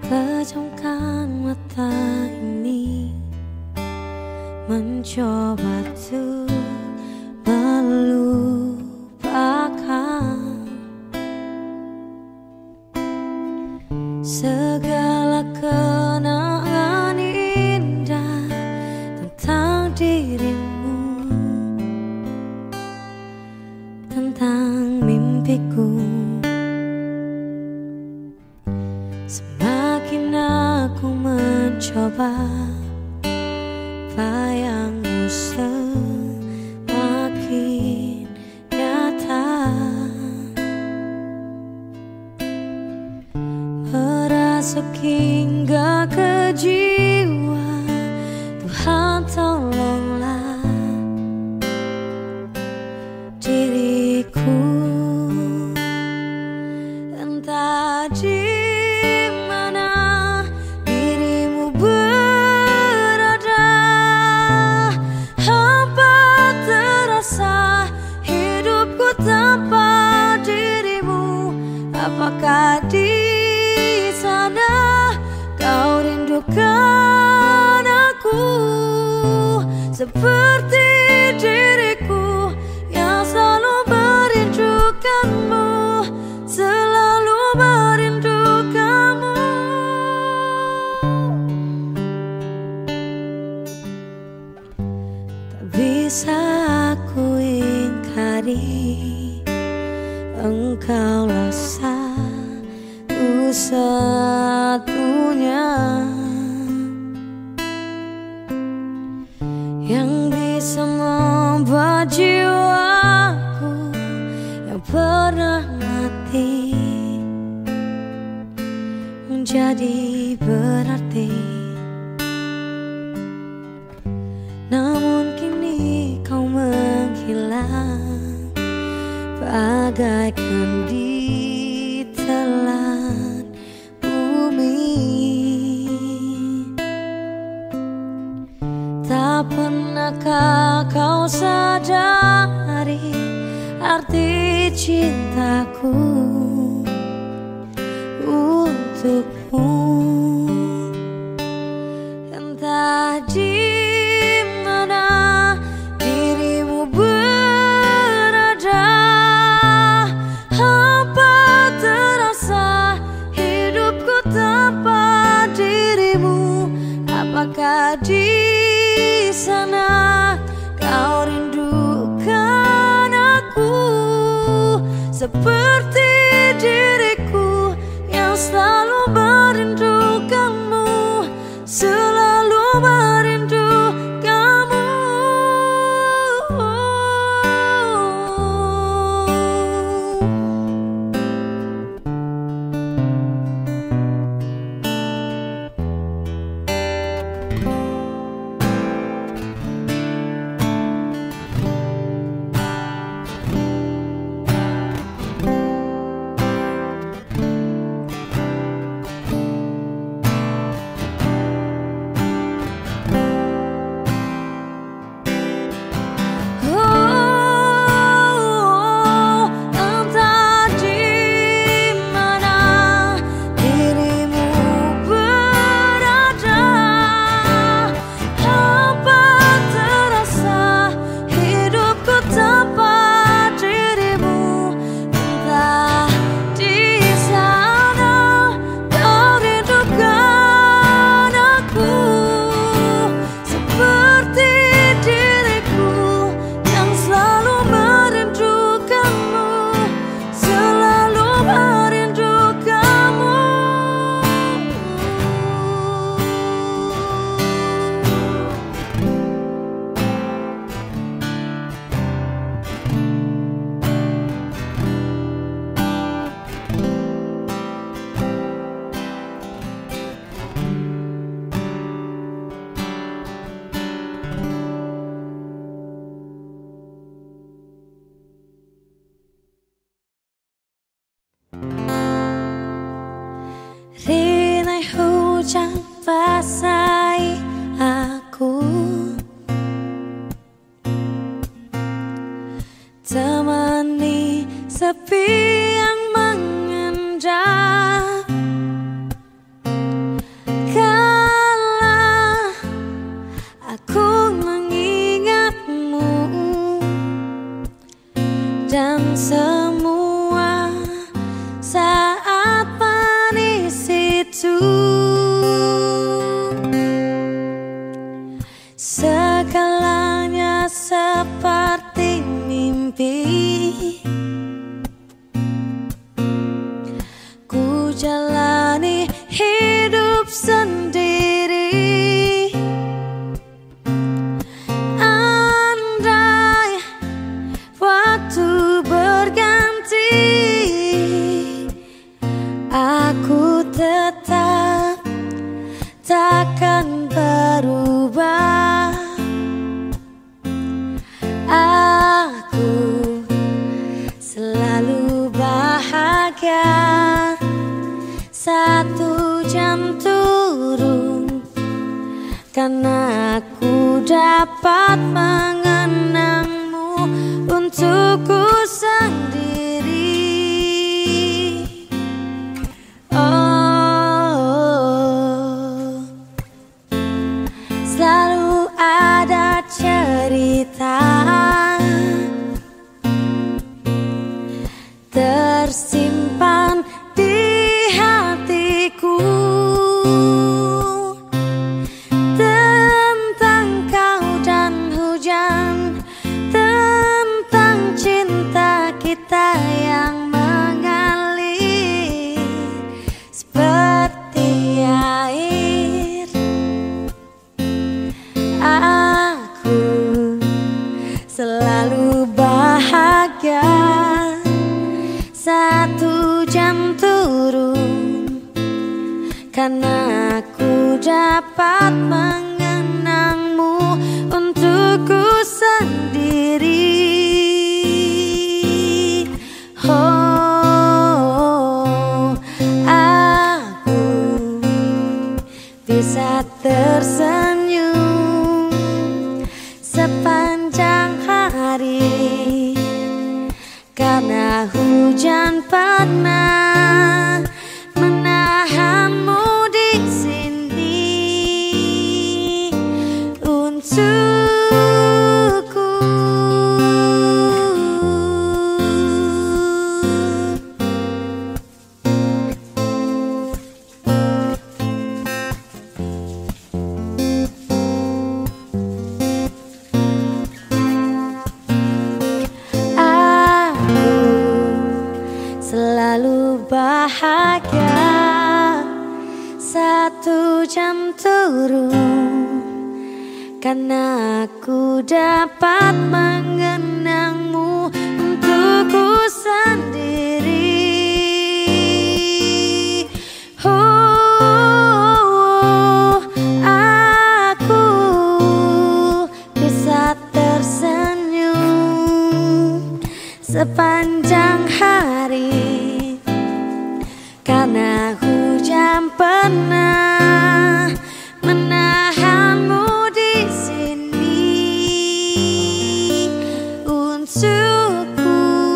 Pejamkan mata ini, mencoba tuh melupakan segala kenangan indah tentang dirimu, tentang mimpiku. Semakin aku mencoba, bayangmu semakin nyata, merasuk hingga ke jiwa. Tuhan tolonglah diriku, entah di apakah di sana kau rindukan aku seperti diriku yang selalu merindukanmu, selalu merindukanmu. Tak bisa aku ingkari, engkaulah satu-satunya yang bisa membuat jiwaku yang pernah mati menjadi berarti. Namun kini kau menghilang bagaikan ditelan bumi. Tak pernahkah kau sadari arti cintaku untukmu? Entah di mana dirimu berada, hampa terasa hidupku tanpa dirimu. Apakah di sana kau rindukan aku seperti diriku yang selalu merindukanmu, selalu merindukanmu. Rinai hujan basahi aku, temani sepi yang mengendap. dan semua saat manis itu. Segalanya seperti mimpi, ku jalani hidup sendiri. Andai waktu berganti, aku tetap takkan berubah. Aku selalu bahagia. Satu jam turun karena aku dapat mengenangmu untukku sendiri. Oh, selalu ada cerita tersimpan di hatiku tentang kau dan hujan, tentang cinta kita yang mengalir seperti air. Aku selalu bahagia. Satu jam turun karena aku dapat mengenangmu untukku sendiri. Oh, aku bisa tersenyum sepanjang hari karena hujan pernah menahanmu di sini untukku. Selalu bahagia. Satu jam turun karena aku dapat mengenangmu untukku sendiri. Oh, aku bisa tersenyum sepanjang hari karena hujan pernah menahanmu di sini untukku.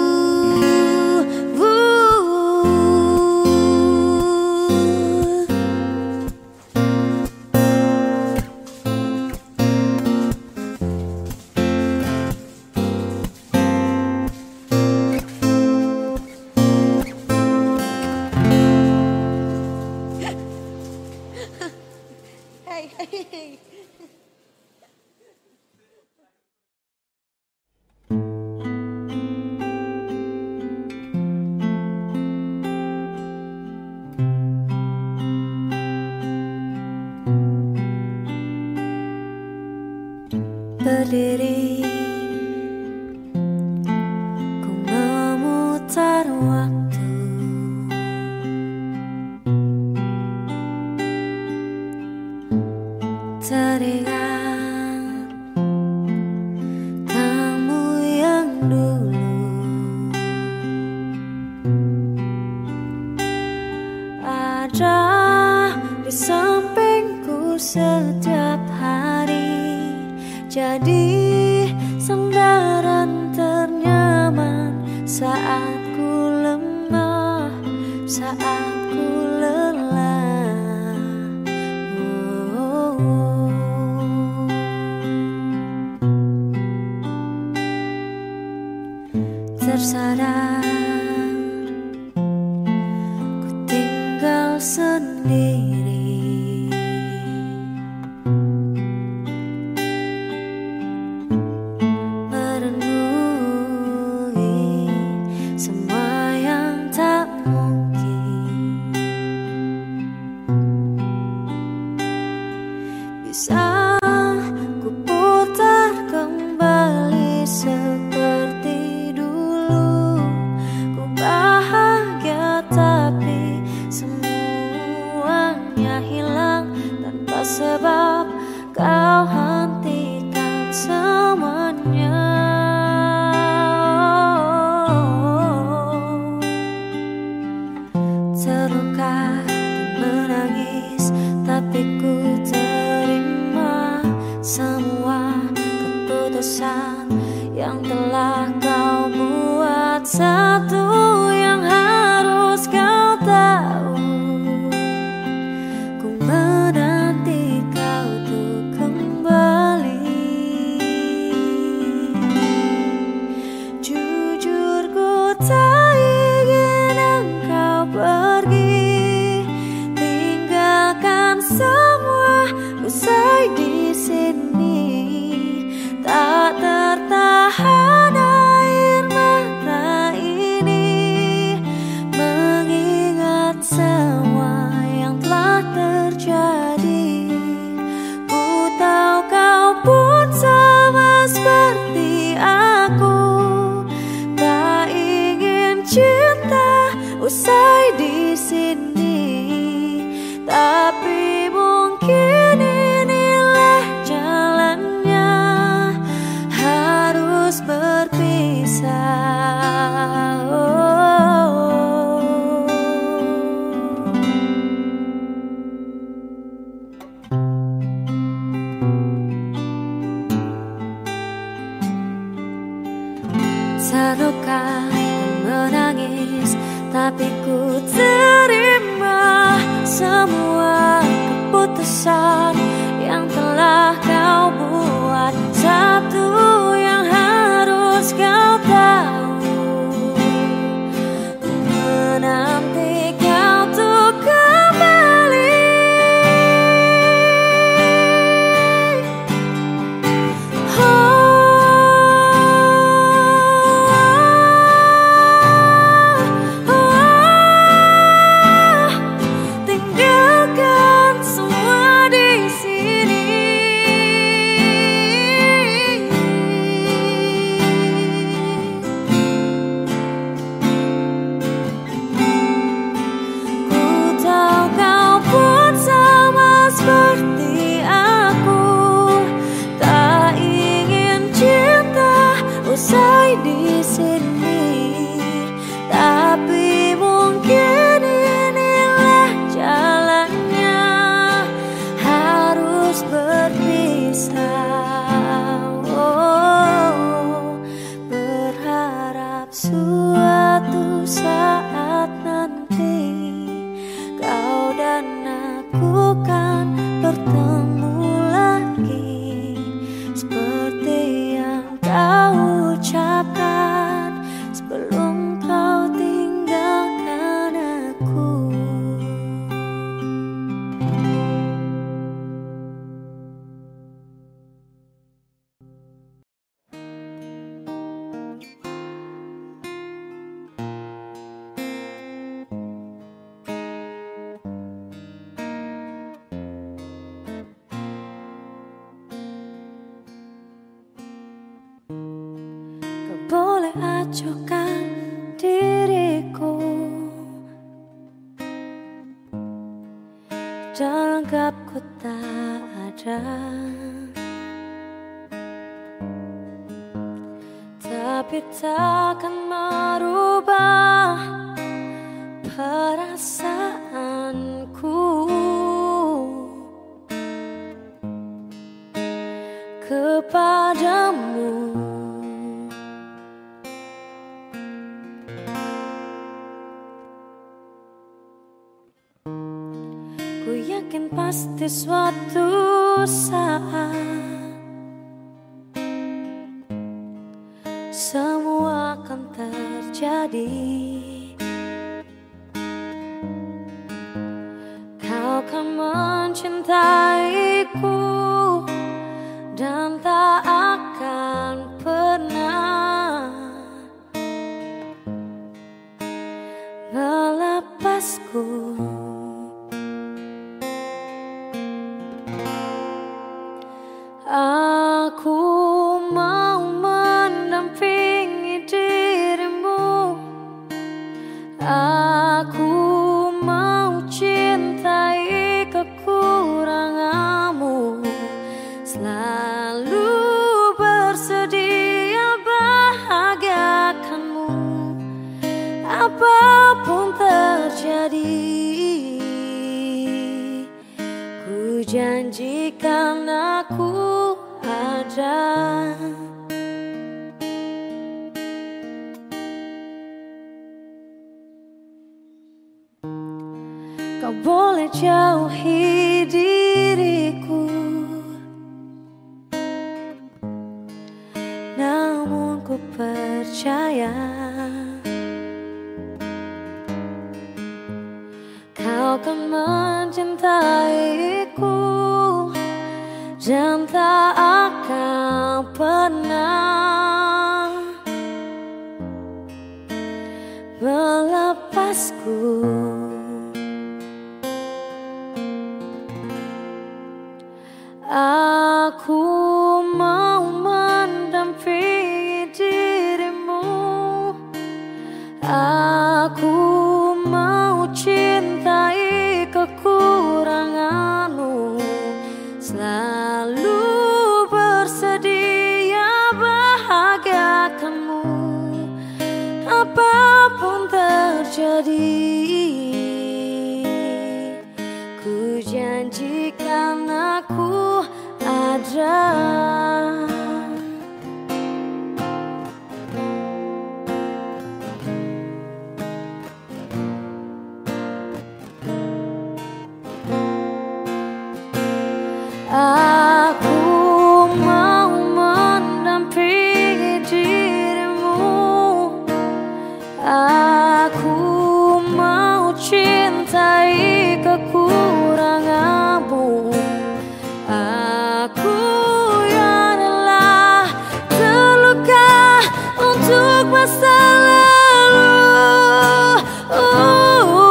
Berdiri, ku memutar waktu, teringat kamu yang dulu ada di sampingku setiap hari. Jadi sandaran ternyaman saat ku lemah, saat ku lelah. Tersayang sadar ku tinggal sendiri, merenungi semua yang tak mungkin bisa ku putar kembali seperti dulu. Ku bahagia tapi semuanya hilang tanpa sebab. Kau hentikan semuanya. Terluka dan menangis tapi ku terima semua keputusan yang telah kau buat. Satu yang harus kau tahu, ku menanti kau untuk kembali. Jujur ku tak ingin engkau pergi, tinggalkan semua usai di sini. Tak tertahan air mata ini mengingat semua yang telah terjadi. Ku tahu kau pun sama seperti aku, tak ingin cinta usai di sini. Tapi mungkin inilah jalannya, harus berpisah. Terluka dan menangis tapi ku terima semua keputusan yang telah kau buat. Satu yang harus kau tahu, ku menanti kau untuk kembali. Tinggalkan semua di sini. Ku tahu kau pun sama seperti aku, tak ingin cinta usai di sini. Tapi mungkin inilah jalannya, harus berpisah. Berharap suatu saat nanti kau dan aku kan bertemu lagi, seperti yang kau ucapkan sebelum kau tinggalkan aku. Kau boleh acuhkan diriku dan anggap ku tak ada, tapi takkan merubah perasaanku kepadamu. Ku yakin pasti suatu saat semua akan terjadi. terjadi. Kau kan mencintaiku dan tak akan pernah melepasku. Aku mau mendampingi dirimu. Aku mau cintai kekuranganmu, selalu bersedia bahagiakanmu apapun terjadi. Ku janjikan aku ada. Kau boleh jauhi diriku, namun ku percaya kau kan mencintaiku dan tak akan pernah melepasku. Aku mau mendampingi dirimu. Aku mau cintai kekuranganmu, selalu bersedia bahagiakanmu apapun terjadi. Ku janjikan aku ada. Aku mau mendampingi dirimu. Aku mau cintai kekuranganmu. Aku yang telah terluka untuk masa lalu.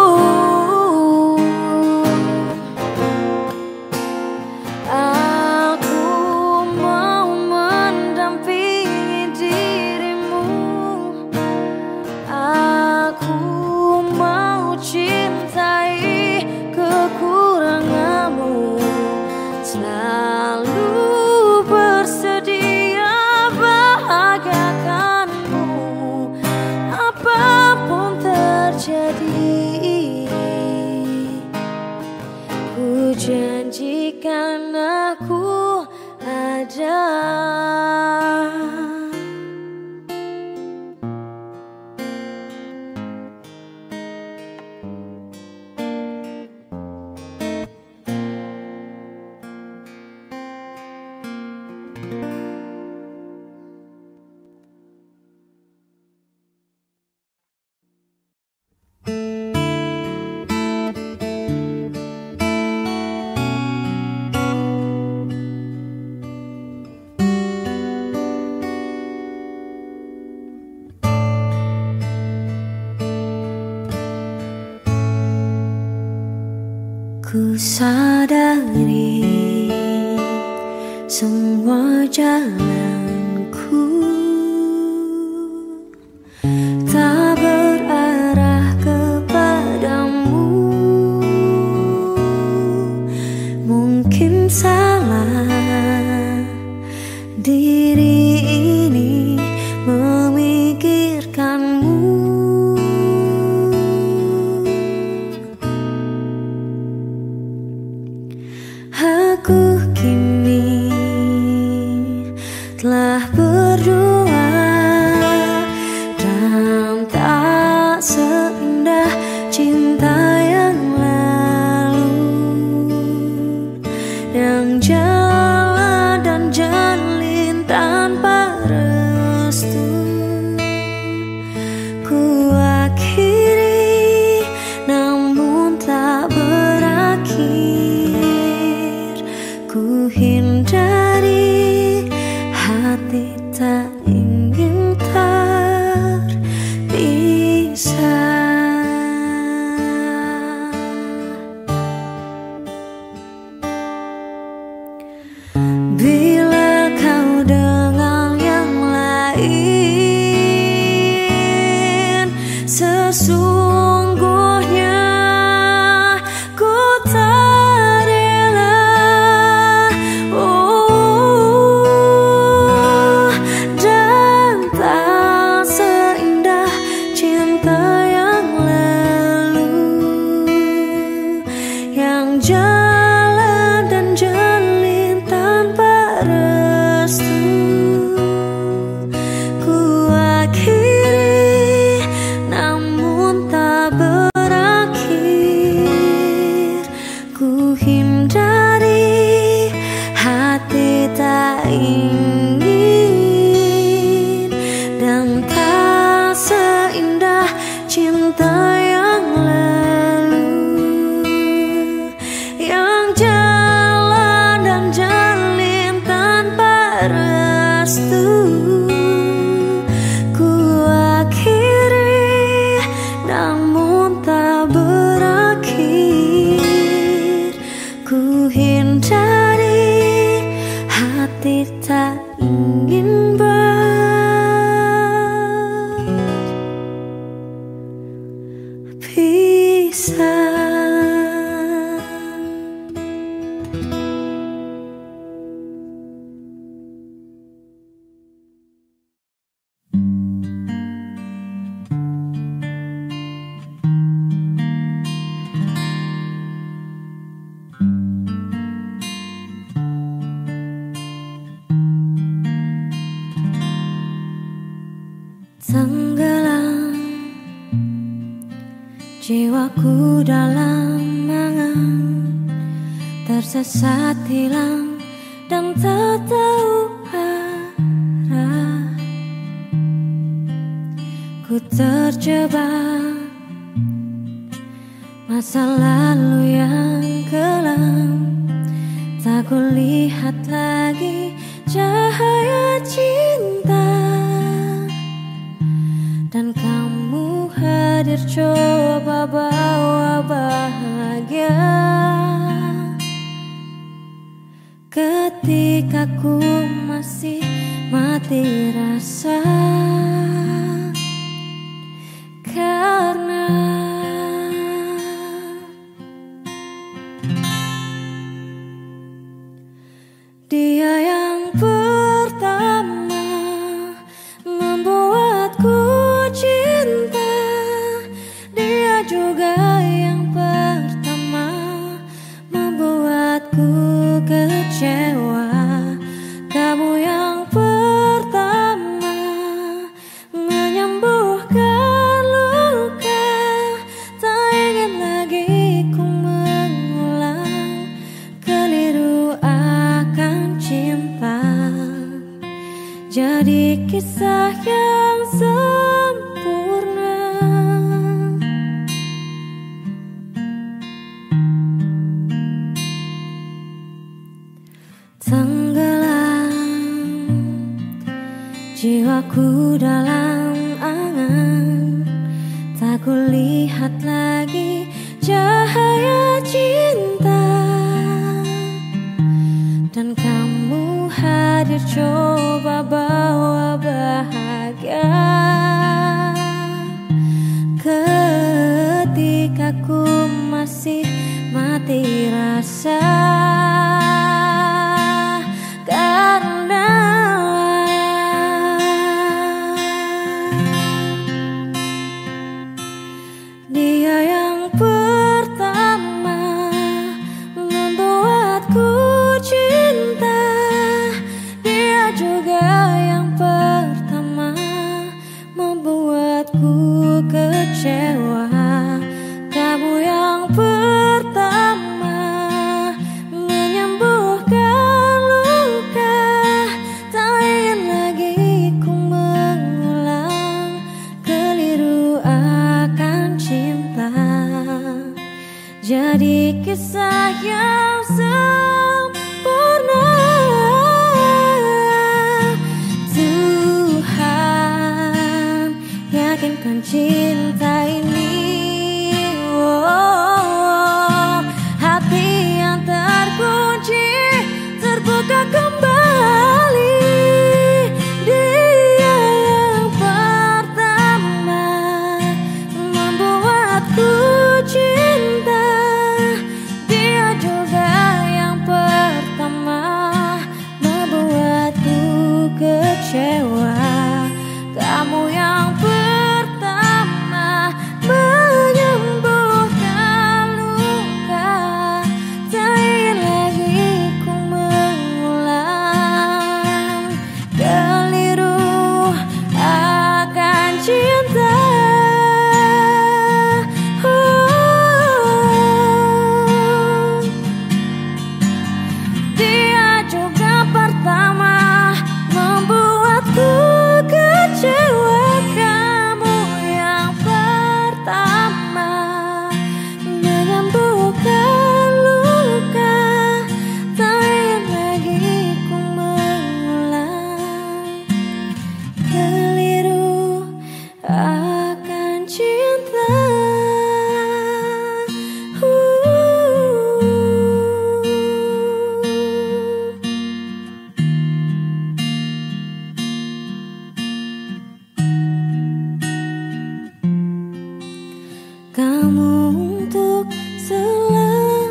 Aku mau mendampingi dirimu. Aku mau cintai kekuranganmu, selalu bersedia bahagiakanmu apapun terjadi. Ku janjikan aku ada. Ku sadari semua jalanku tak berarah kepadamu. Mungkin salah diri ini memikirkanmu. Aku kini Sesungguhnya ku tak rela, dan tak seindah cinta yang lalu, yang jalan dan jalin tanpa restu. Ku akhiri namun tak berakhir, ku hindari hati tak ingin, dan tak seindah cinta yang lalu, yang jalan dan jalin tanpa restu. Ku akhiri namun tak berakhir, ku hindari hati tak ingin berpisah. Tenggelam jiwaku dalam angan, tersesat hilang dan tak tahu arah. Ku terjebak masa lalu yang kelam, tak kulihat lagi cahaya cinta. Dan kamu hadir coba bawa bahagia, ketika ku masih mati rasa. Karena dia yang pertama membuatku cinta, dia juga yang pertama membuatku kecewa. Kamu yang pertama menyembuhkan luka, tak ingin lagi ku mengulang keliru akan cinta. Jadi kisah yang sempurna, tenggelam jiwaku dalam angan, tak kulihat lagi cahaya cinta. Dan kamu hadir coba bawa bahagia, ketika ku masih mati rasa. Karena dia yang pertama membuatku cinta, dia juga yang pertama membuatku kecewa. Kamu yang pertama menyembuhkan luka, tak ingin lagi ku mengulang keliru akan cinta. Jadi kisah yang sempurna. Tuhan yakinkan cinta ini, hati yang terkunci terbuka kembali. Dia yang pertama kamu untuk selamanya.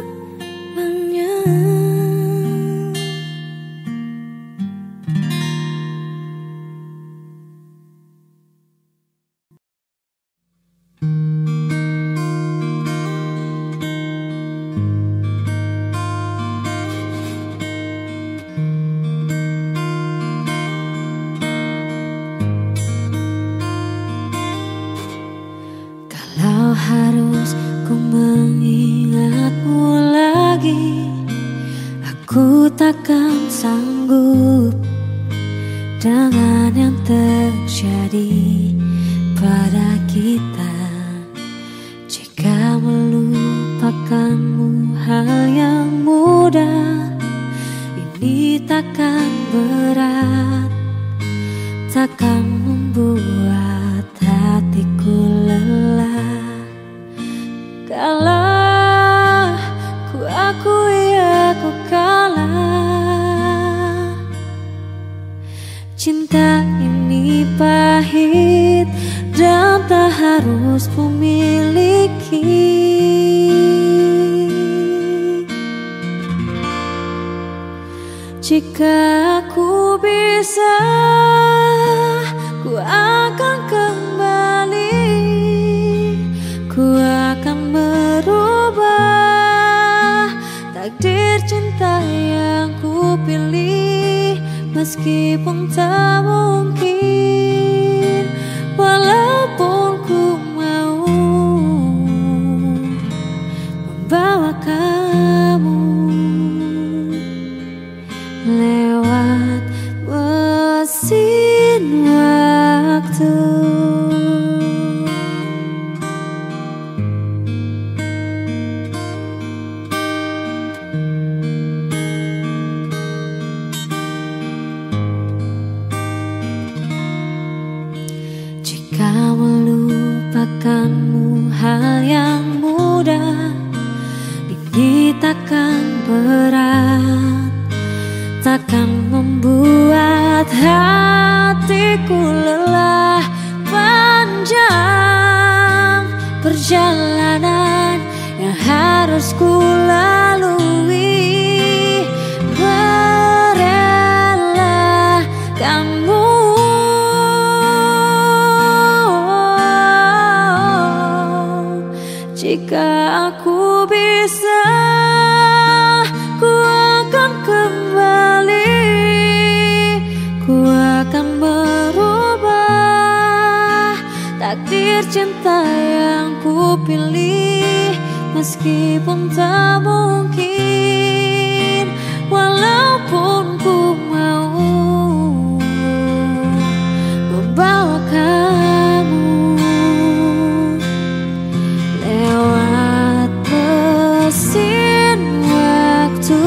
Kalau harus ku mengingatmu lagi, aku takkan sanggup dengan yang terjadi pada kita. Jika melupakanmu hal yang mudah, ini takkan berat, takkan membuat hatiku lelah. Kalah, ku akui aku kalah. Cinta ini pahit dan tak harus memiliki. Jika aku bisa, ku akan kembali, ku akan merubah takdir cinta yang ku pilih. Meskipun tak mungkin, walaupun ku mau membawa kamu lewat mesin waktu. Jika melupakanmu hal yang mudah, ini takkan berat, takkan membuat hatiku lelah. Panjang perjalanan yang harus ku lalui, merelakanmu. Jika aku bisa, ku akan kembali, ku akan merubah takdir cinta yang ku pilih. Meskipun tak mungkin, walaupun ku mau membawa kamu lewat mesin waktu.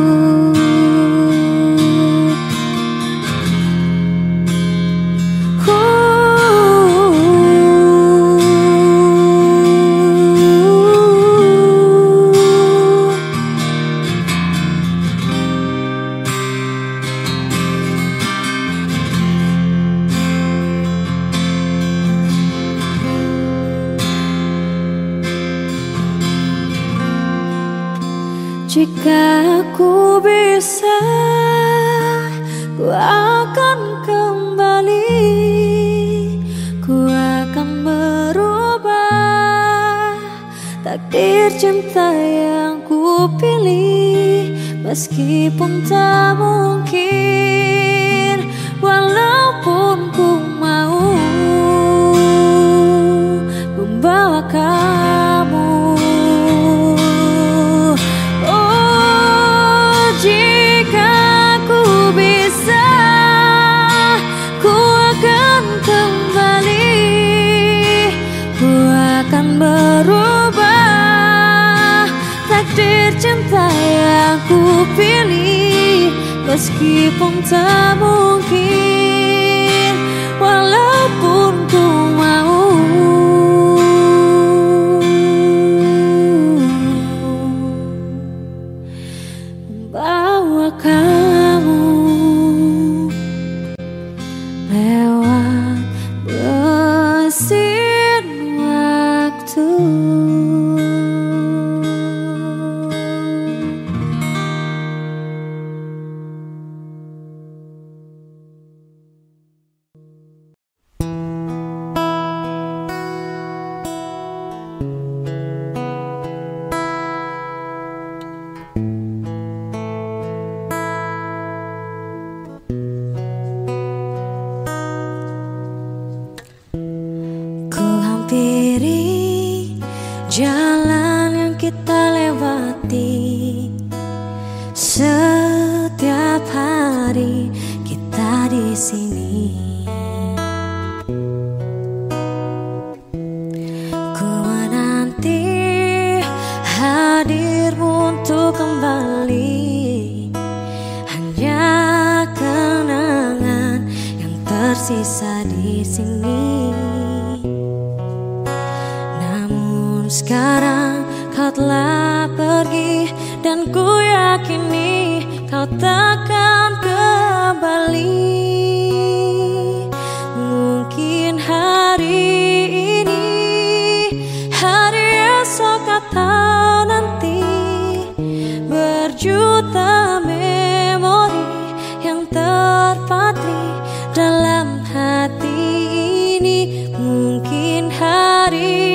Jika aku bisa, ku akan kembali, ku akan merubah takdir cinta yang ku pilih. Meskipun tak mungkin, walaupun ku mau membawa kamu. Jika ku bisa, ku akan kembali, ku akan merubah takdir cinta yang ku pilih. Meskipun tak mungkin, walaupun ku mau membawa kamu lewat mesin waktu. itu. Jalan yang kita lewati setiap hari kita di sini. Ku menanti hadirmu untuk kembali. Hanya kenangan yang tersisa di sini. Sekarang kau telah pergi dan ku yakini kau takkan kembali. Mungkin hari ini, hari esok atau nanti, berjuta memori yang terpatri dalam hati ini. Mungkin hari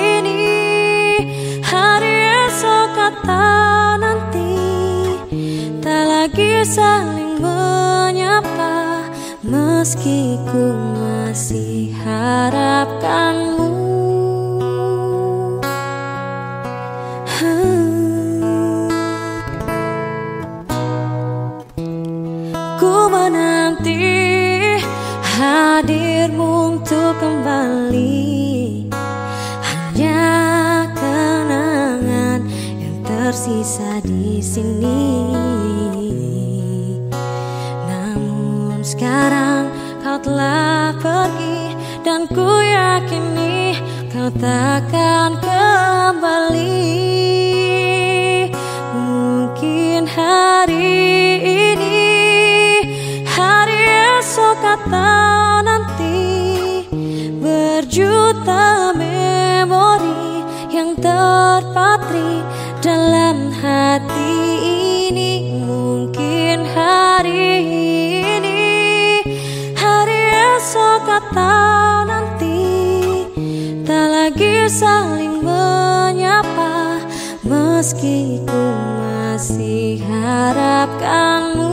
kata nanti tak lagi saling menyapa, meski ku masih harapkanmu. Ku menanti hadirmu untuk kembali. Hanya tersisa di sini. Namun sekarang kau telah pergi dan ku yakini kau takkan kembali. Mungkin hari ini, hari esok atau nanti, berjuta memori yang terpatri dalam hati ini. Mungkin hari ini, hari esok atau nanti, tak lagi saling menyapa, meski ku masih harapkanmu.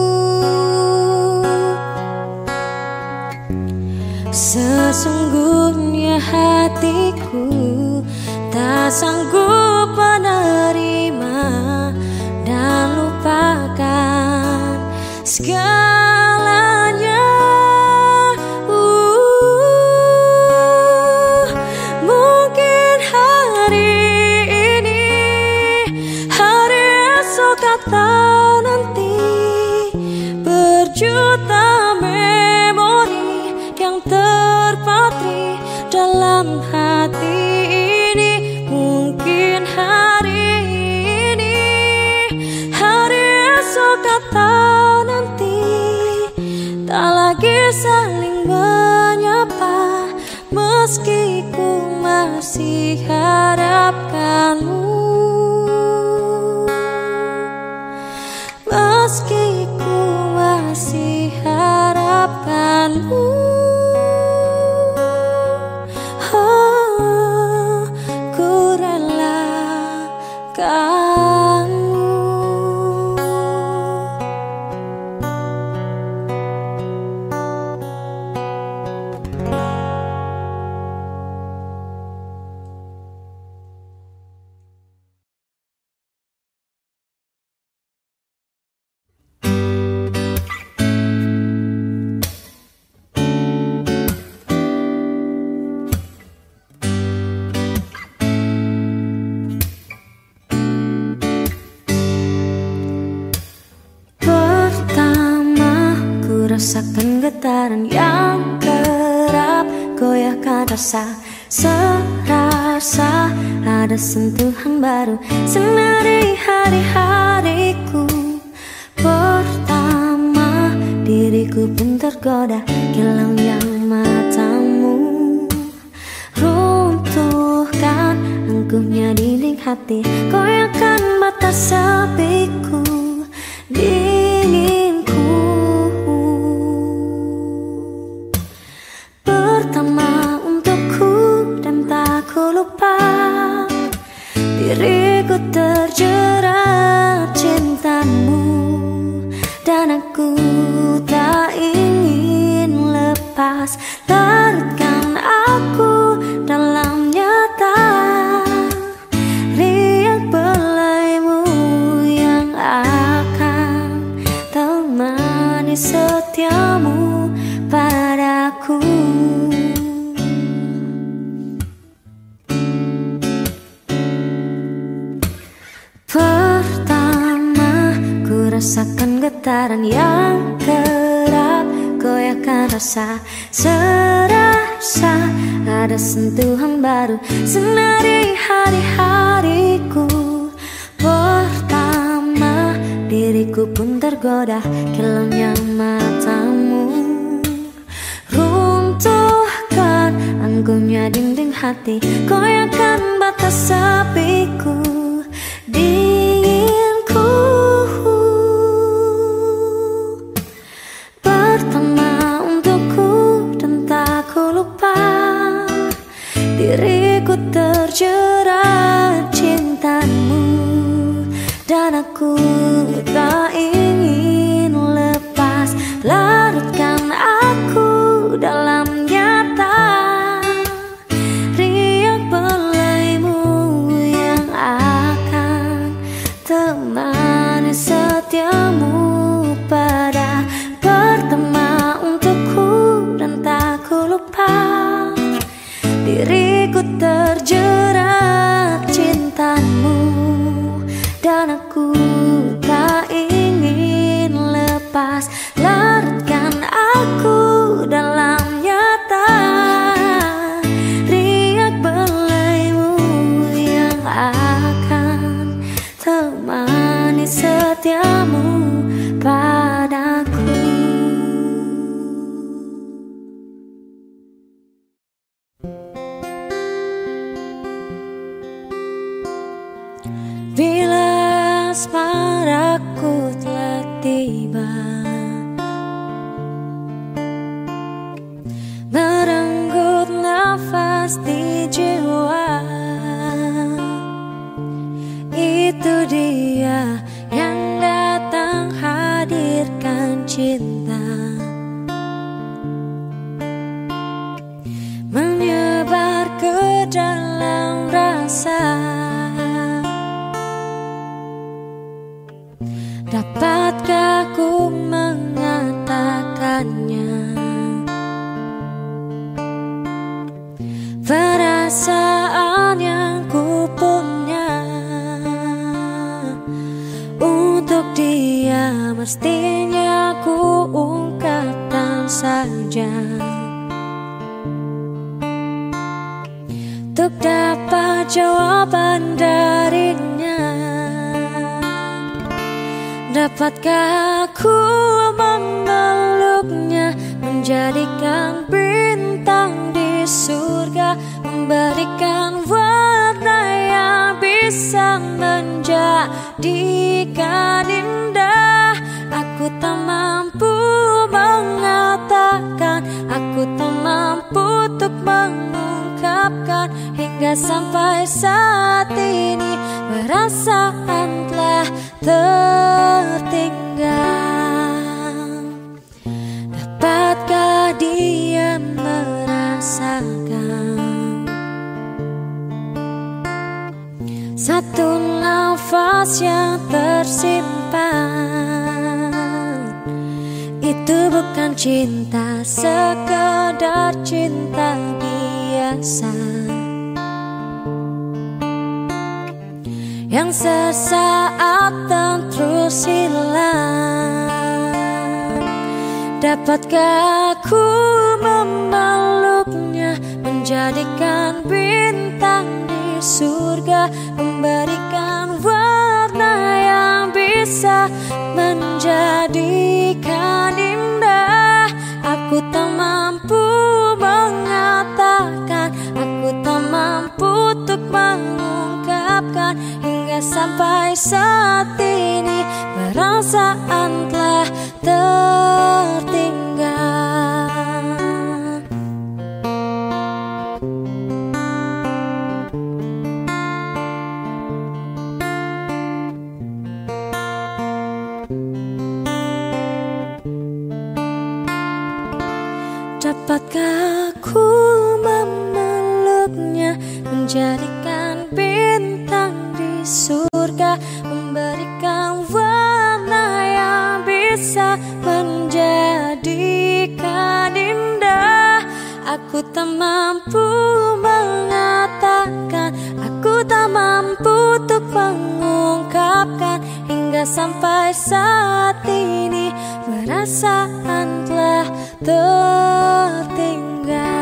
Sesungguhnya hatiku tak sanggup menerima dan lupakan segalanya. Mungkin hari ini, hari esok atau nanti, berjuta memori yang terpatri dalam hati ini. Mungkin hari ini, hari esok atau nanti, tak lagi saling menyapa, meski ku masih harapkanmu. Meski ku masih harapkanmu. Rasakan getaran yang kerap goyahkan rasa, serasa ada sentuhan baru senari hari-hariku. Pertama diriku pun tergoda kilaunya matamu, runtuhkan angkuhnya dinding hati, goyahkan mata sepiku, dinginku. Pertama untukku dan tak ku lupa, diriku terjerat cintamu, dan aku tak ingin lepas. Larutkan aku dalam nyata, riang belaimu yang akan temani setiamu padaku. Pertama ku rasakan getaran yang kerap, goyahkan rasa serasa ada sentuhan baru senari hari-hariku. Pertama diriku pun tergoda kilaunya matamu, runtuhkan anggunnya dinding hati, goyahkan batas sepiku, dinginku. Pertama untukku dan tak ku lupa, diriku terjerat cintamu, dan aku tak ingin lepas. Larutkan aku dalam nyata, riang belaimu yang akan temani setiamu pada. Pertama untukku dan tak ku lupa, diriku terjerat cintamu, dan aku tak ingin lepas. Larutkan aku dalam nyata, riang belaimu yang akan temani setiamu padaku. Bila asmaraku telah tiba, merenggut nafas di jiwa, itu dia yang datang hadirkan cinta, menyebar ke dalam rasa. Dapatkah ku mengatakannya? Perasaan yang ku punya untuk dia mestinya ku ungkapkan saja, untuk dapat jawaban darinya. Dapatkah aku memeluknya, menjadikan bintang di surga, memberikan warna yang bisa menjadikan indah. Aku tak mampu mengatakan, aku tak mampu untuk mengungkapkan, hingga sampai saat ini perasaan telah tertinggal. Dapatkah dia merasakan satu nafas yang tersimpan? Itu bukan cinta sekedar cinta biasa yang sesaat dan terus hilang. Dapatkah aku memeluknya, menjadikan bintang di surga, memberikan warna yang bisa menjadikan indah. Aku tak mampu mengatakan, aku tak mampu untuk mengungkapkan, ungkapkan hingga sampai saat ini perasaan telah tertinggal. Dapatkah aku memeluknya, menjadikan bintang di surga, memberikan warna yang bisa menjadikan indah? Aku tak mampu mengatakan, aku tak mampu untuk mengungkapkan hingga sampai saat ini perasaan telah tertinggal.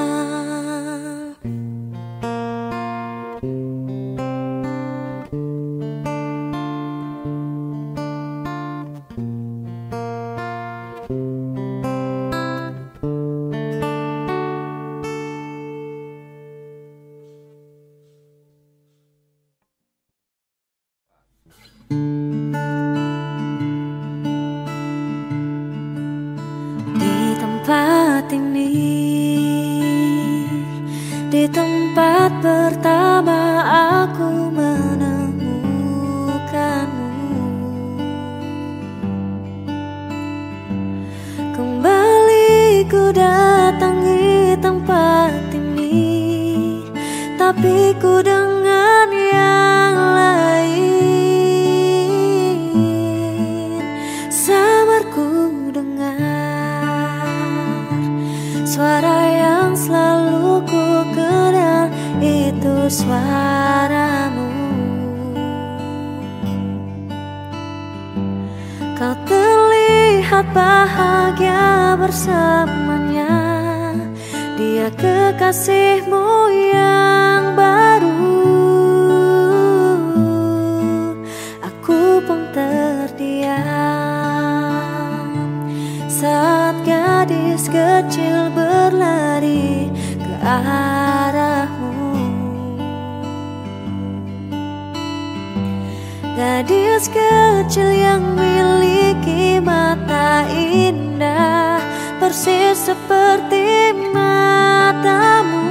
Di tempat pertama aku menemukanmu, kembali ku datangi tempat ini, tapi ku dengan yang lain. Sabar ku dengar suara yang selalu ku kenal, itu suaramu. Kau terlihat bahagia bersamanya, dia kekasihmu yang baru. Aku pun terdiam saat gadis kecil berlari ke arahmu. Gadis kecil yang miliki mata indah, persis seperti matamu.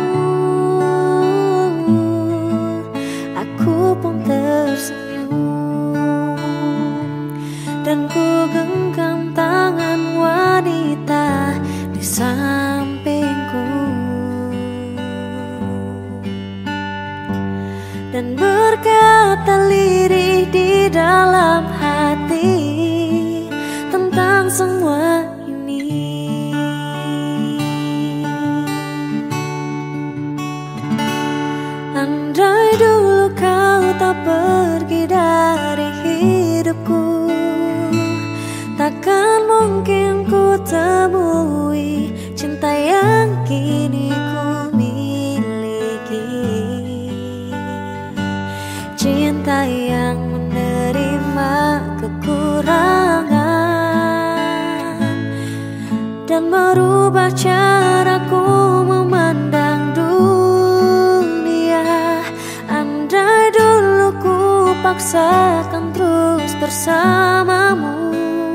Aku pun tersenyum dan ku genggam tangan wanita di sampingku, dan berkata lirih di dalam hati tentang semua ini. Andai dulu kau tak pergi dari hidupku, takkan mungkin ku temui cinta yang kini ku miliki. Cinta yang menerima kekurangan dan merubah caraku memandang dunia. Andai dulu ku paksakan terus bersamamu,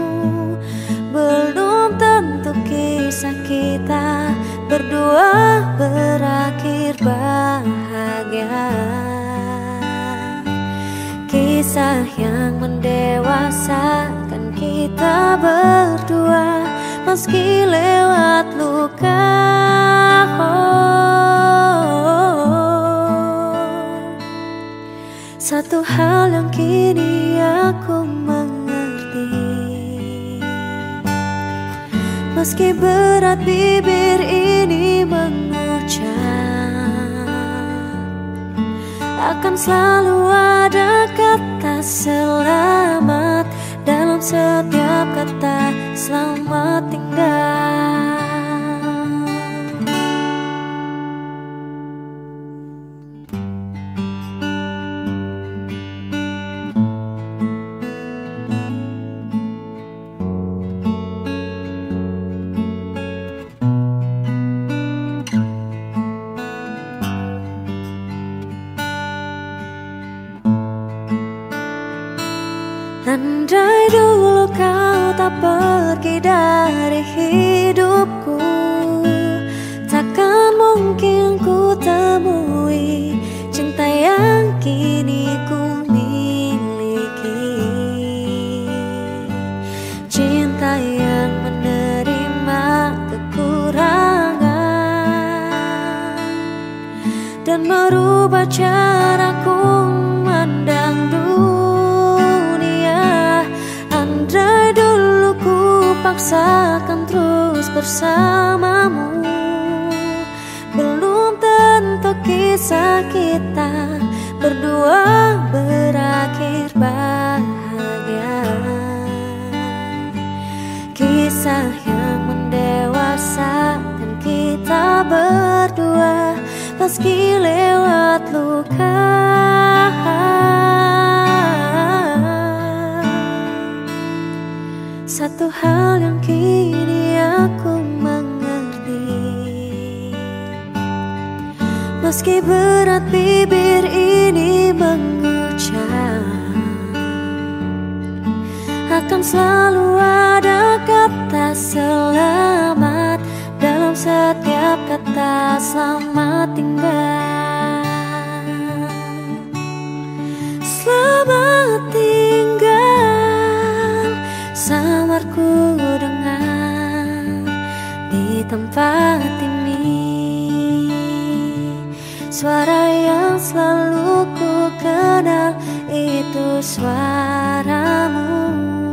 belum tentu kisah kita berdua berakhir bahagia. Kisah yang mendewasakan kita berdua, meski lewat luka. Satu hal yang kini aku mengerti, meski berat bibir ini mengucap, akan selalu ada kata selamat dalam setiap kata selamat tinggal. Andai dulu kau tak pergi dari hidupku, takkan mungkin ku temui cinta yang kini ku miliki. Cinta yang menerima kekurangan dan merubah caraku memandang dunia. Andai dulu ku paksakan terus bersamamu, belum tentu kisah kita berdua berakhir bahagia. Kisah yang mendewasakan kita berdua meski lewat luka. Satu hal yang kini aku mengerti, meski berat bibir ini mengucap, akan selalu ada kata selamat dalam setiap kata selamat tinggal. Selamat tinggal, samarku dengar di tempat ini. Suara yang selalu ku kenal itu suaramu.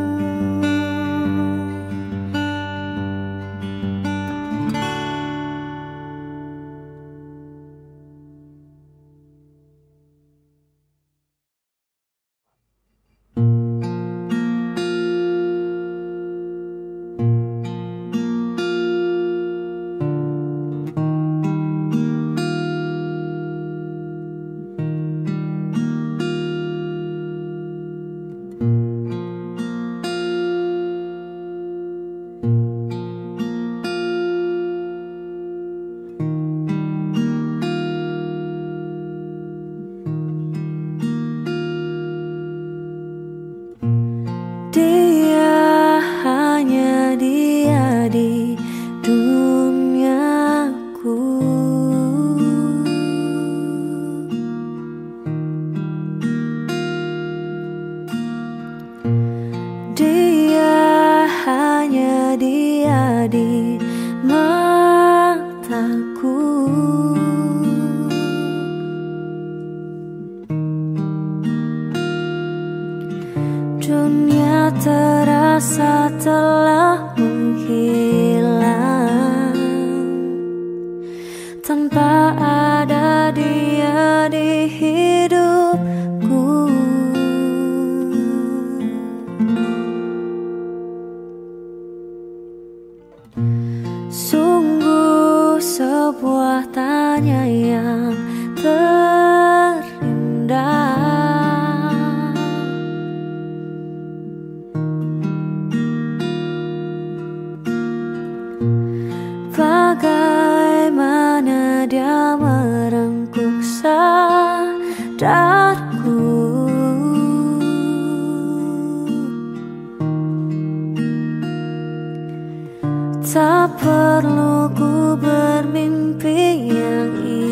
Dia hanya dia di duniaku. Dia hanya dia di mataku. Dunia terasa telah menghilang tanpa ada dia di hidupku. Sungguh sebuah tanya yang terindah. Bagaimana dia merengkuh sadarku. Tak perlu ku bermimpi yang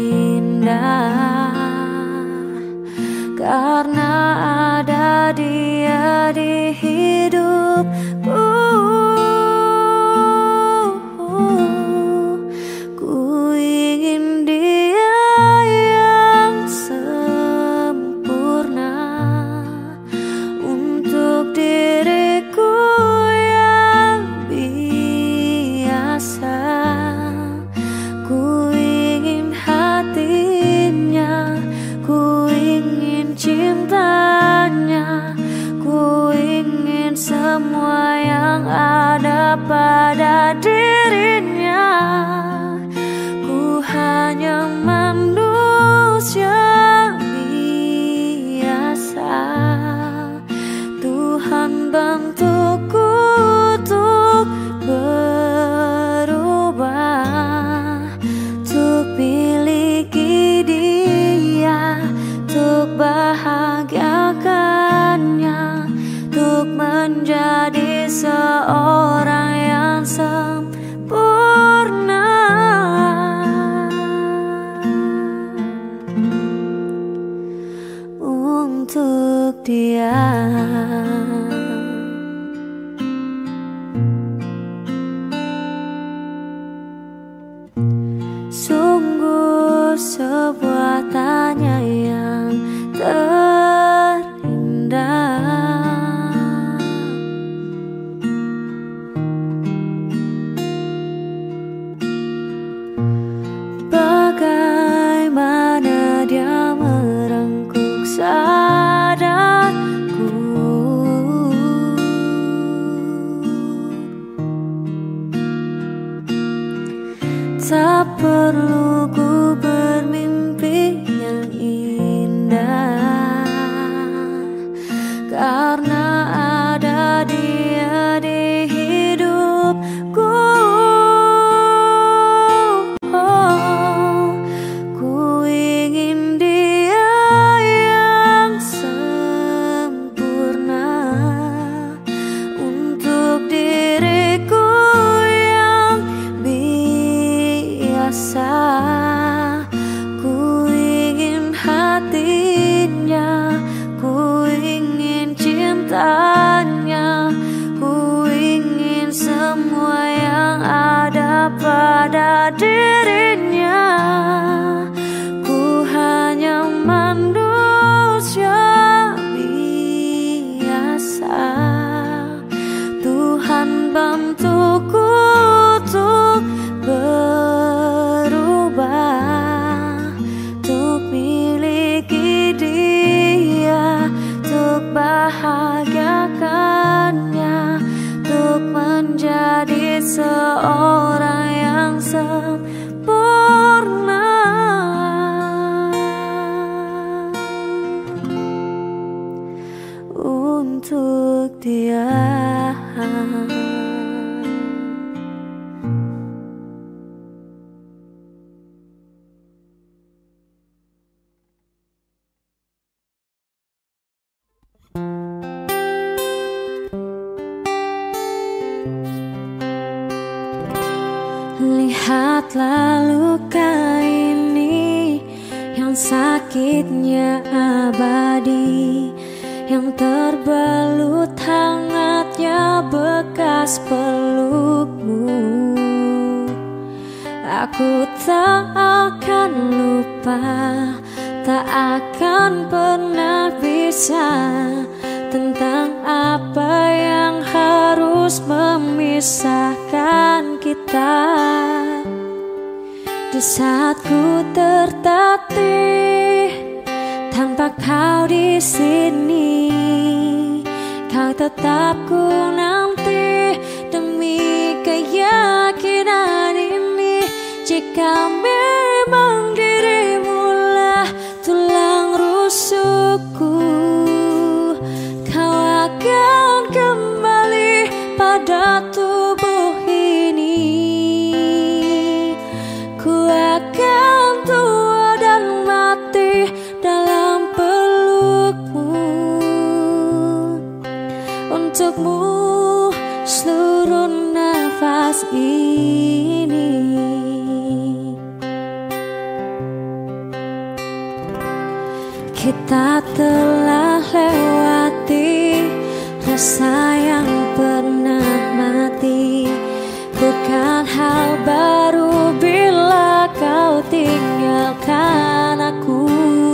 indah, karena ada dia di hidupku. Semua yang ada pada dirinya. Ku hanya manusia biasa. Tuhan bentukku untuk berubah, untuk miliki dia, untuk bahagiakannya, untuk seorang yang sempurna untuk dia. Sungguh sebuah tanya yang terindah, bagaimana dia merengkuk sadarku. Tak perlu ku bermimpi yang indah, karena ada dia di hidupku. Ku ingin dia yang sempurna untuk diriku yang biasa. Ku ingin hatinya, ku ingin cintanya, ku ingin semua yang ada pada dirinya. Ku hanya manusia biasa, Tuhan bantuku untuk berubah, untuk miliki dia, untuk bahagiakannya, untuk menjadi seorang yang sempurna untuk dia. Lihatlah luka ini yang sakitnya abadi, yang terbalut hangatnya bekas pelukmu. Aku tak akan lupa, tak akan pernah bisa tentang apa yang harus memisahkan kita. Di saat ku tertatih tanpa kau di sini, kau tetap ku nanti demi keyakinan ini. Jika memang dirimulah tulang rusukku, kau akan kembali pada tubuh ini. Ku akan tua dan mati dalam pelukmu. Untukmu seluruh nafas ini. Kita telah lewati rasa yang pernah mati. Bukan hal baru bila kau tinggalkan aku,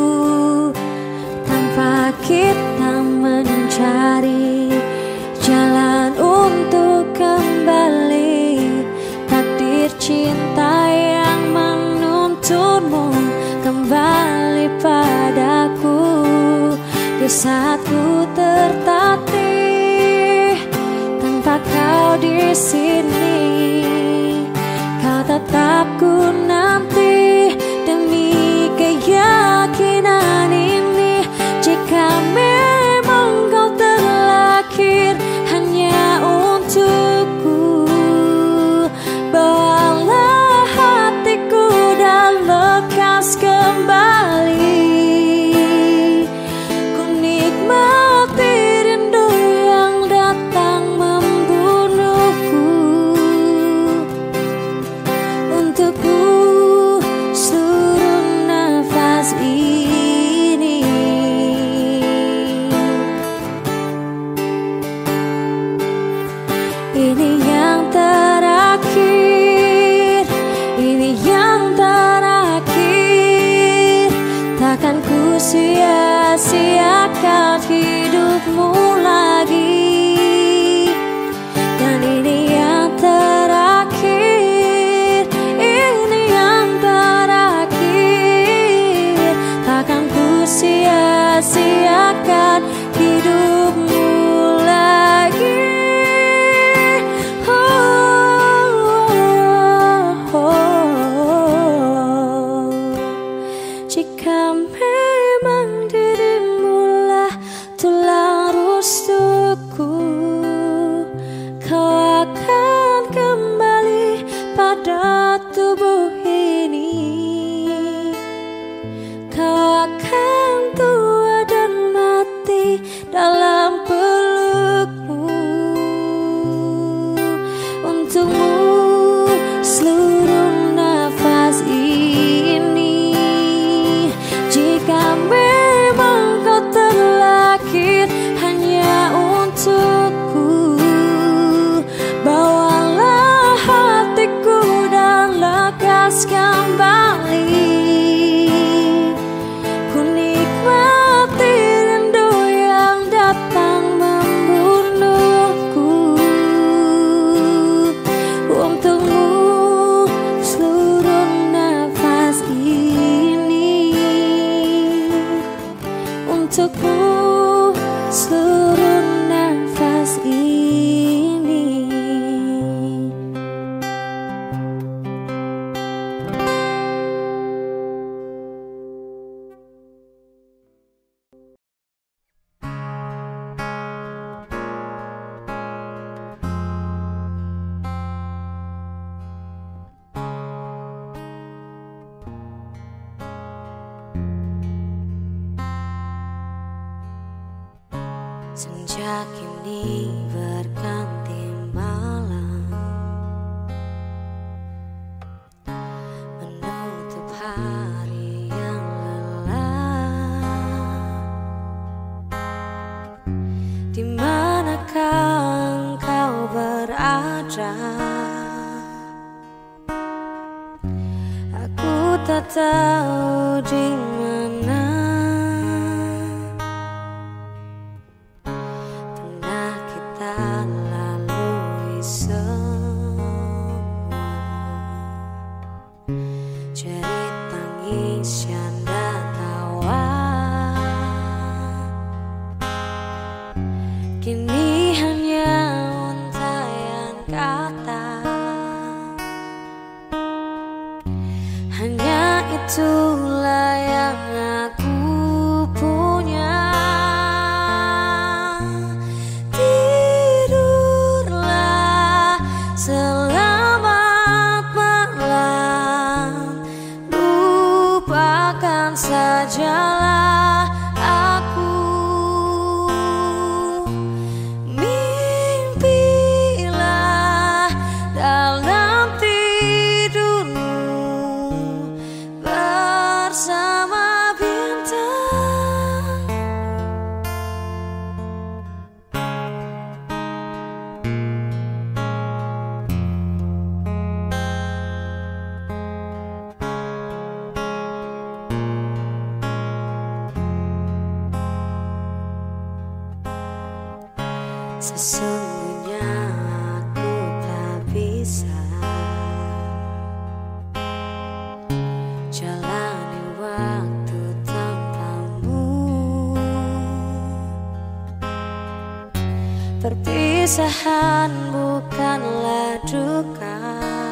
tanpa kita mencari jalan untuk kembali. Takdir cinta yang menuntunmu kembali padaku. Di saat ku tertatih tanpa kau di sini, kau tetap ku nanti demi keyakinan ini. Jika memang kau terlahir hanya untukku, bawalah hatiku dan lekas kembali. Ku nikmati rindu yang datang membuat sia-siakan hidupmu lagi. Dan ini yang terakhir, ini yang terakhir. Takkan ku sia-siakan hidupmu lagi. Jika memang dirimulah tulang rusukku, kau akan kembali pada tubuh ini. Kau akan tua dan mati dalam pelukmu. Untukmu seluruh nafas ini. Jika memang kau terlahir hanya untukku, bawalah hatiku dan lekas kembali. Ku nikmati rindu yang datang membunuhku. Untukmu seluruh nafas ini. Untukmu seluruh nafas ini. Senja kini berganti malam, menutup hari yang lelah. Di manakah engkau berada? Aku tak tahu di mana. Lalui semua jerit tangis canda tawa. Kini hanya untaian kata. Hanya itulah yang aku punya. Selamat malam, lupakan sajalah aku. Mimpilah dalam tidurmu bersama bintang. Sesungguhnya aku tak bisa jalani waktu tanpamu. Perpisahan bukanlah duka,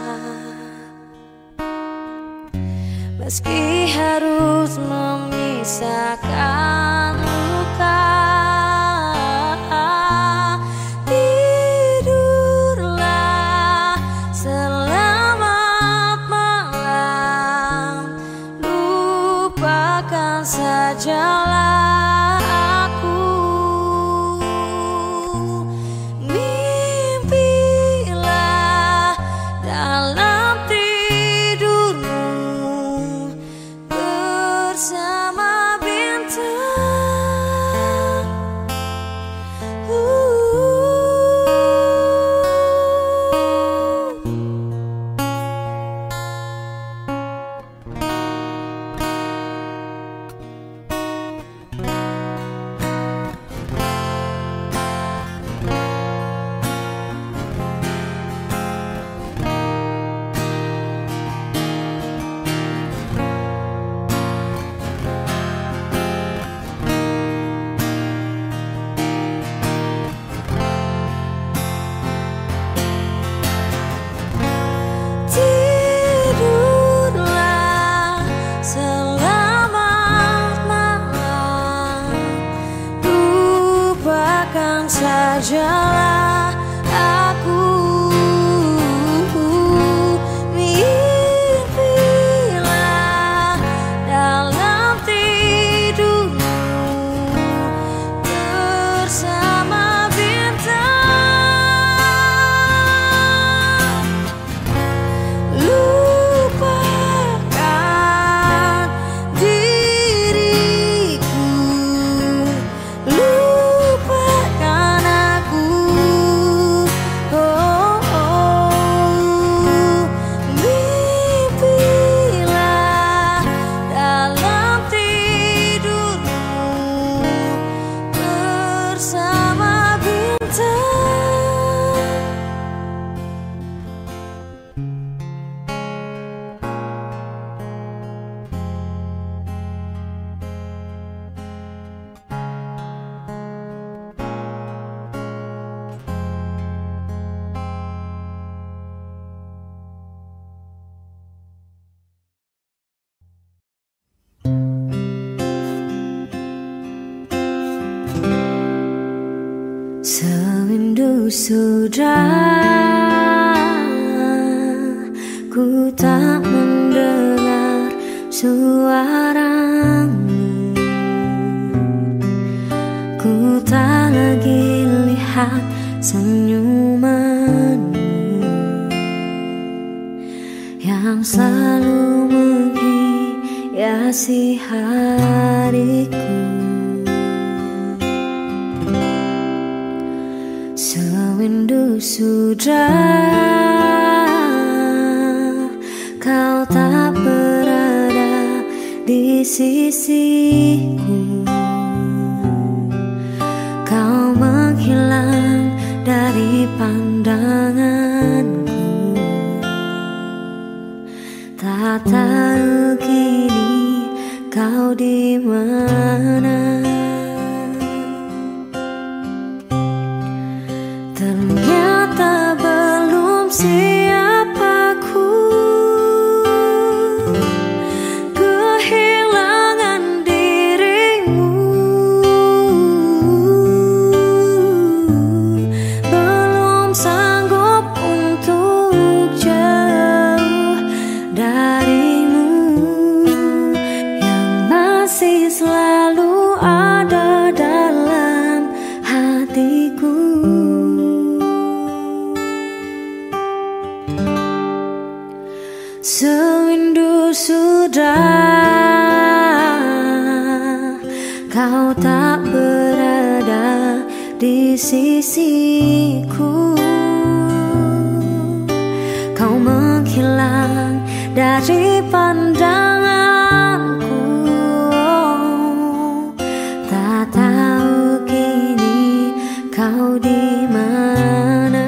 meski harus memisahkan luka. Sajalah aku. Mimpilah dalam tidurmu bersama bintang. biarkan sajalah aku mimpilah dalam tidurmu bersama bintang. Lupakan diriku, lupakan aku. Oh, oh. Mimpilah dalam tidurmu bersama bintang. Sewindu sudah ku tak mendengar suaramu, ku tak lagi lihat senyumanmu yang selalu menghiasi hariku. Sewindu sudah kau tak berada di sisiku, kau menghilang dari pandanganku. Tak tahu kini kau di mana. Ternyata belum siap aku kehilangan dirimu, belum sanggup untuk jauh darimu yang masih selalu ada dalam hatiku. Sewindu sudah kau tak berada di sisiku, kau menghilang dari pandanganku. Tak tahu kini kau di mana.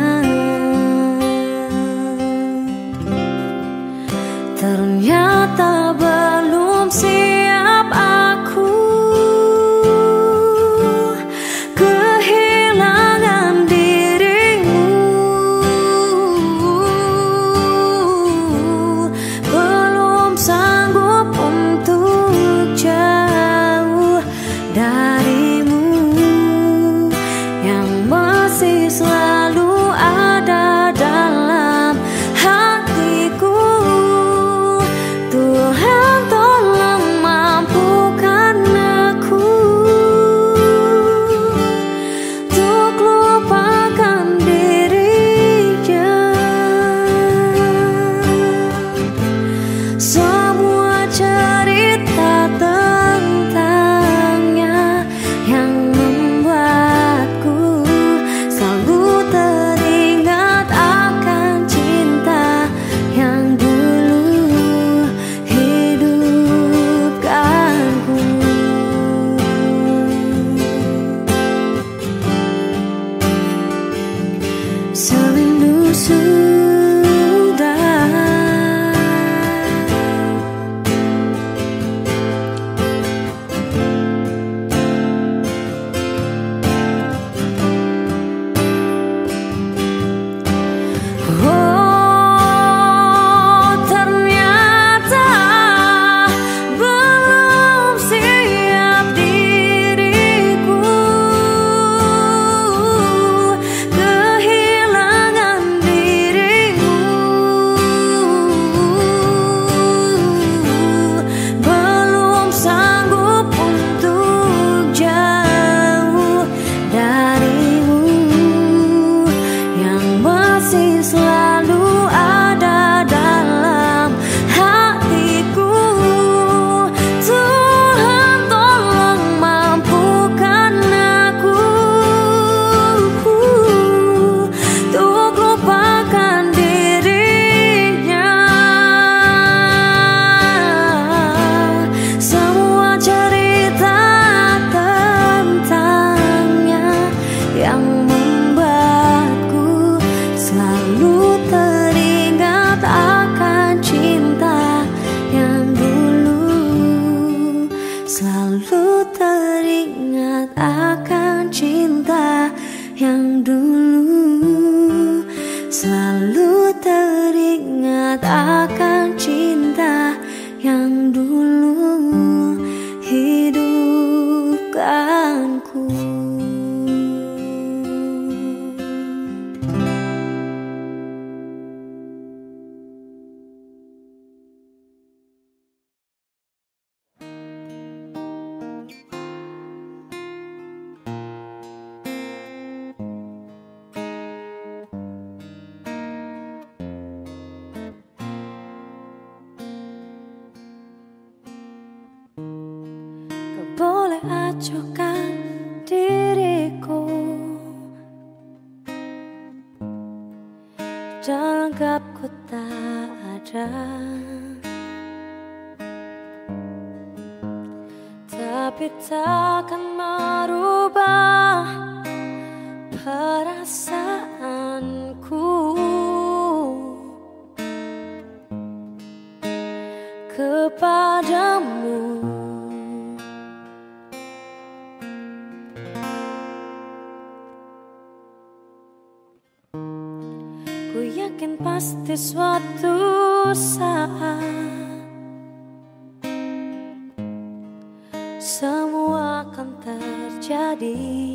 Ternyata belum siap aku kehilangan dirimu, belum akan cinta yang dulu hidupkanku. Boleh acuhkan diriku dan anggap ku tak ada, tapi takkan merubah perasaanku kepadamu. Ku yakin pasti suatu saat semua akan terjadi.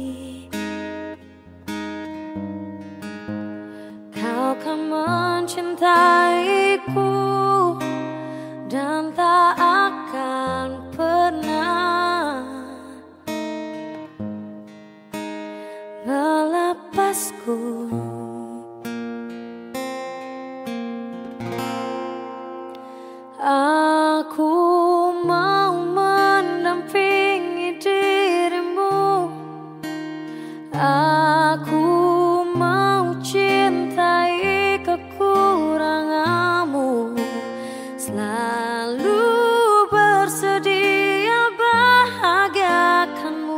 Kau akan mencintaiku dan tak akan pernah melepasku. Aku mau mendampingi dirimu. Aku mau cintai kekuranganmu, selalu bersedia bahagiakanmu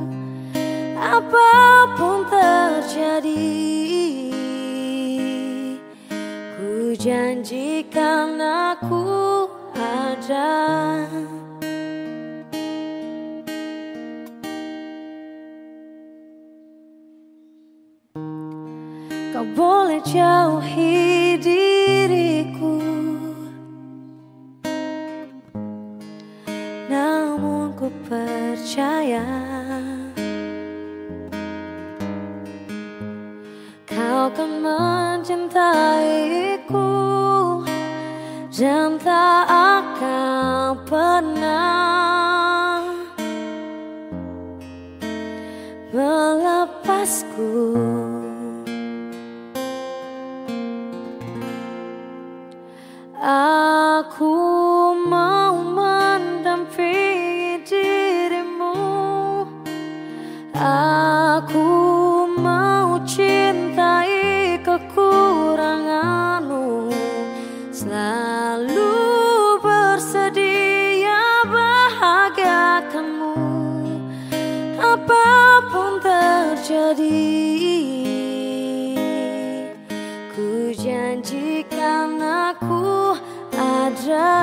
apapun terjadi. Ku janjikan aku ada. Kau boleh jauhi diriku, namun ku percaya kau akan mencintaiku dan tak akan pernah melepasku. Aku mau mendampingi dirimu. Aku mau cintai kekuranganmu, selalu bersedia bahagiakanmu apapun terjadi. Ku janjikan aku ada.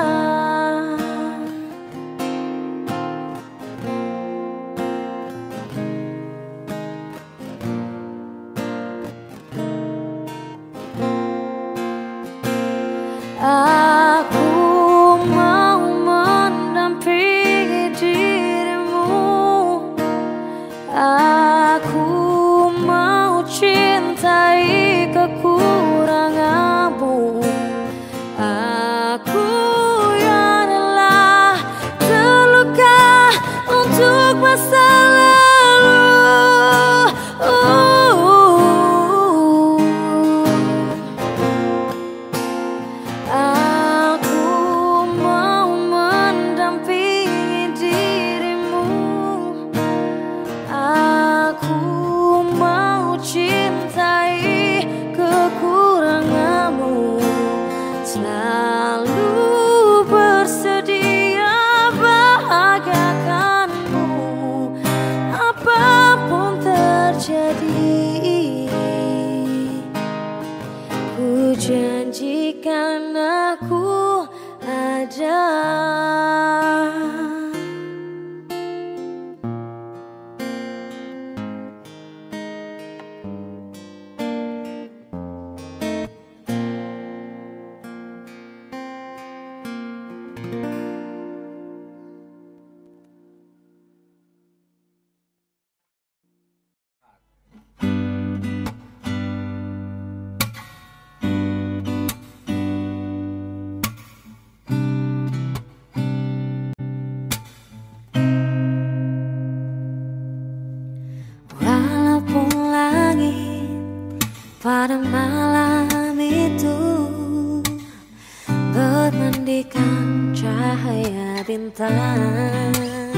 Aku mau mendampingi dirimu. Aku mau cintai kekuranganmu. Aku yang telah terluka untuk masa lalu. Aku mau mendampingi dirimu. Aku mau cintai kekuranganmu, selalu bersedia bahagiakanmu apapun terjadi. Ku janjikan aku ada. pada malam itu, bermandikan cahaya bintang,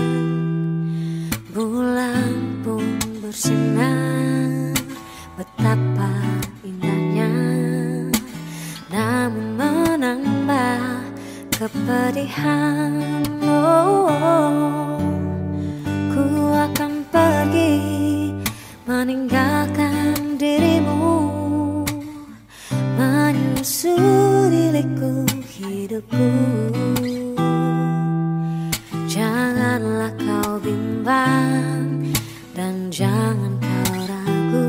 bulan pun bersinar, betapa indahnya, namun menambah kepedihan. Ku akan pergi meninggalkan dirimu, menyusuri liku hidupku. Janganlah kau bimbang dan jangan kau ragu,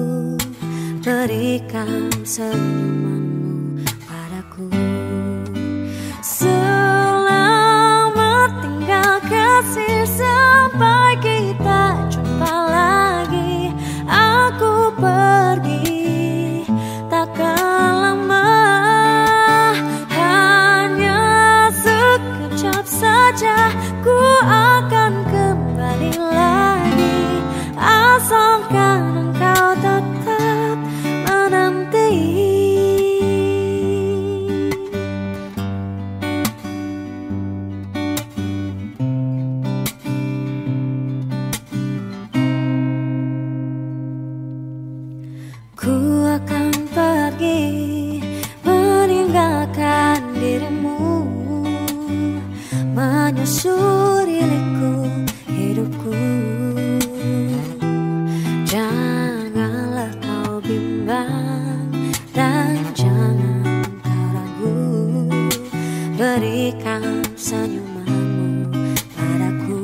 berikan senyumanmu padaku. Selamat tinggal kasih, sampai kita jumpa lagi. Aku pergi takkan lama, hanya sekejap saja. Ku akan kembali lagi, asalkan engkau tetap menanti. Ku akan pergi meninggalkan dirimu, menyusuri liku hidupku. Janganlah kau bimbang dan jangan kau ragu, berikan senyumanmu padaku.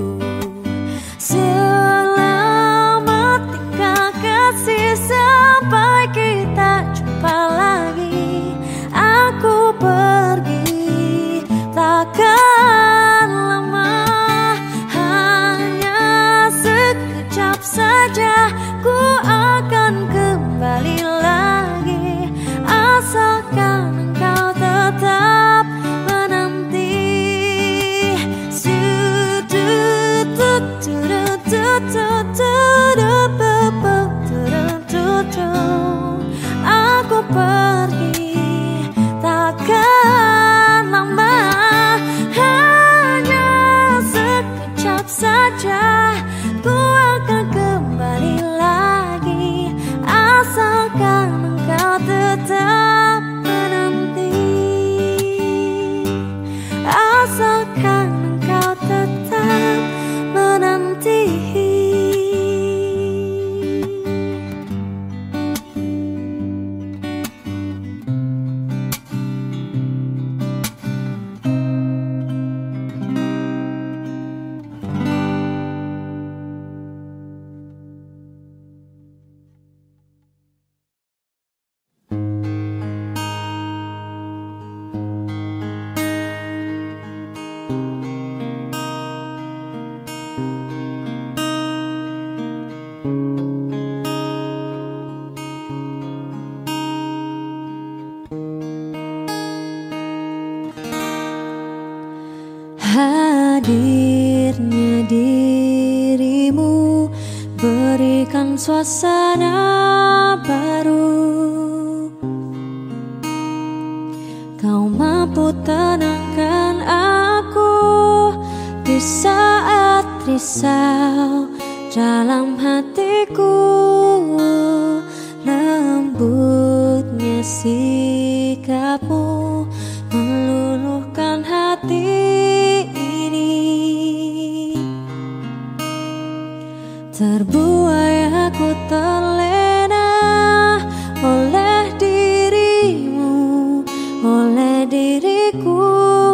Selamat tinggal kasih, sampai kita jumpa lagi. Aku pergi takkan lama, hanya sekejap saja. Ku akan kembali lagi, asalkan engkau tetap menanti. Aku pergi takkan lama, hanya sekejap saja. Ku akan kembali lagi, asalkan engkau tetap menanti, asalkan engkau tetap menanti. Hadirnya dirimu berikan suasana baru. Kau mampu tenangkan aku di saat risau dalam hatiku. Lembutnya sikapmu meluluhkan hati ini. Terbuai aku terlena oleh dirimu, oleh diriku.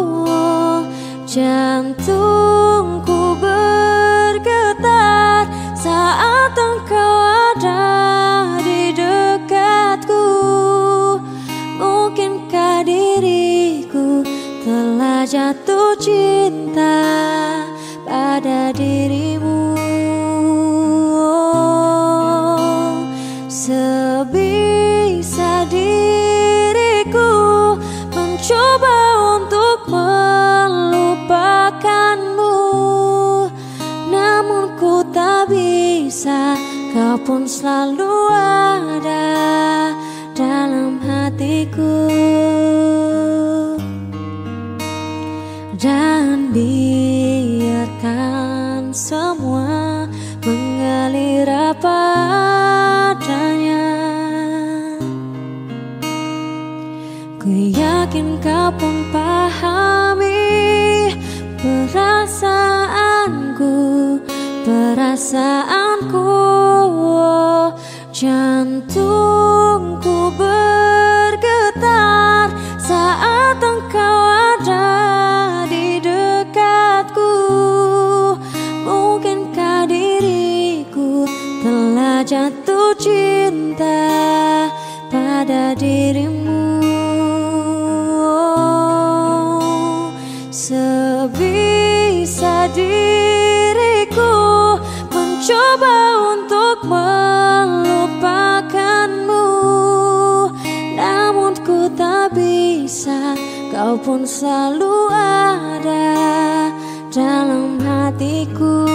Jantungku bergetar saat engkau ada di dekatku. Mungkinkah diriku telah jatuh cinta pada dirimu? Sebisa diriku mencoba untuk melupakanmu, namun ku tak bisa. bisa, kau pun selalu ada dalam hatiku. Dan biarkan semua mengalir apa adanya. Ku yakin kau pun pahami perasaanku. Jantungku bergetar saat engkau ada di dekatku. Mungkinkah diriku telah jatuh cinta pada dirimu? Sebisa diriku mencoba untuk melupakanmu, namun ku tak bisa, kau pun selalu ada dalam hatiku.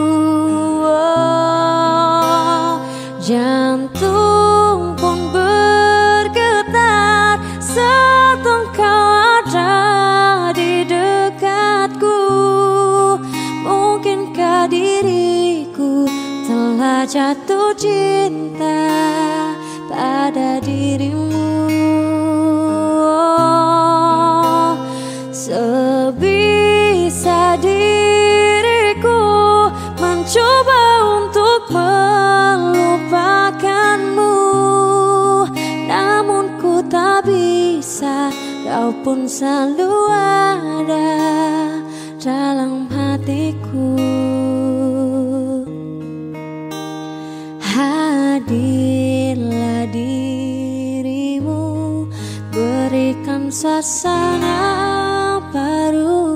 Jantung pun bergetar saat engkau ada di dekatku. Mungkinkah diriku telah jatuh cinta pada dirimu? Sebisa diriku mencoba untuk melupakanmu, namun ku tak bisa, kau pun selalu ada dalam hatiku. Hadirlah dirimu, berikan suasana baru.